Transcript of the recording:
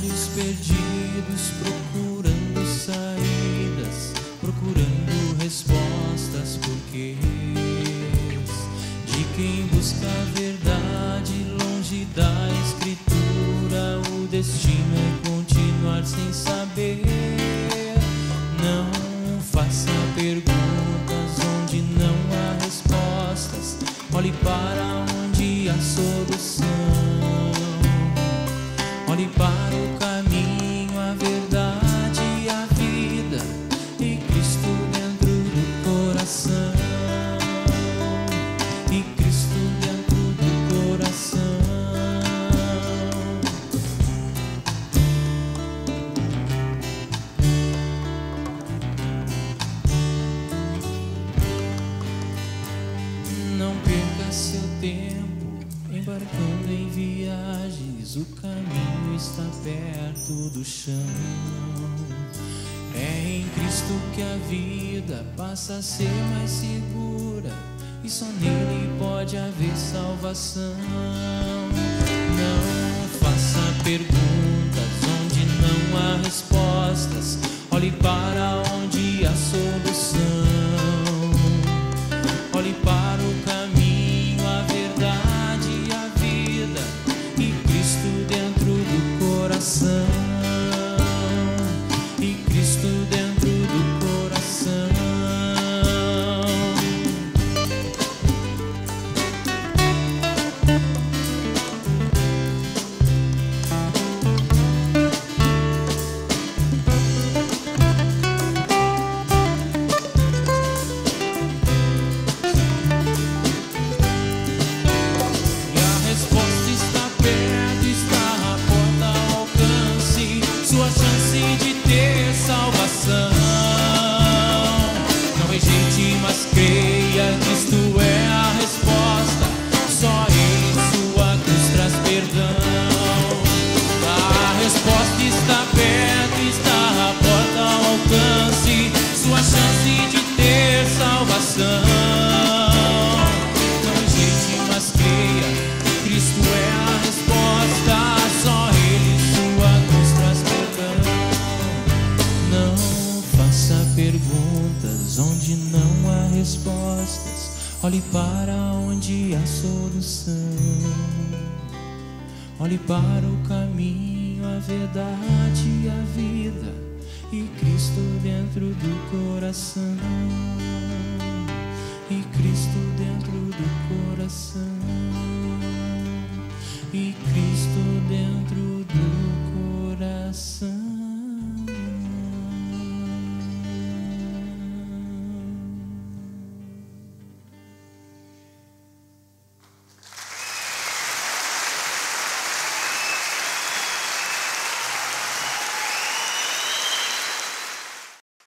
olhos perdidos, procurando saídas, procurando respostas, porquês de quem busca a verdade longe da escritura. O destino é continuar sem saber. Não faça perguntas onde não há respostas. Olhe para onde há solução. Olhe para o caminho, a verdade e a vida, e Cristo dentro do coração. E Cristo dentro do coração. Não perca seu tempo embarcando em viagens. O caminho está perto do chão. É em Cristo que a vida passa a ser mais segura, e só nele pode haver salvação. Não faça perguntas onde não há respostas. Olhe para onde há solução. Olhe para o caminho, a verdade e a vida, e Cristo dentro do coração. E Cristo dentro do coração. Não rejeite, mas creia, Cristo é a resposta. Só em sua cruz traz perdão. A resposta está perto, está à porta ao alcance. Sua chance de ter salvação. Não rejeite, mas creia, Cristo é a resposta. Só Ele, sua cruz traz perdão. Não faça perguntas onde não há respostas. Olhe para onde há solução. Olhe para o caminho, a verdade e a vida, e Cristo dentro do coração. E Cristo dentro do coração.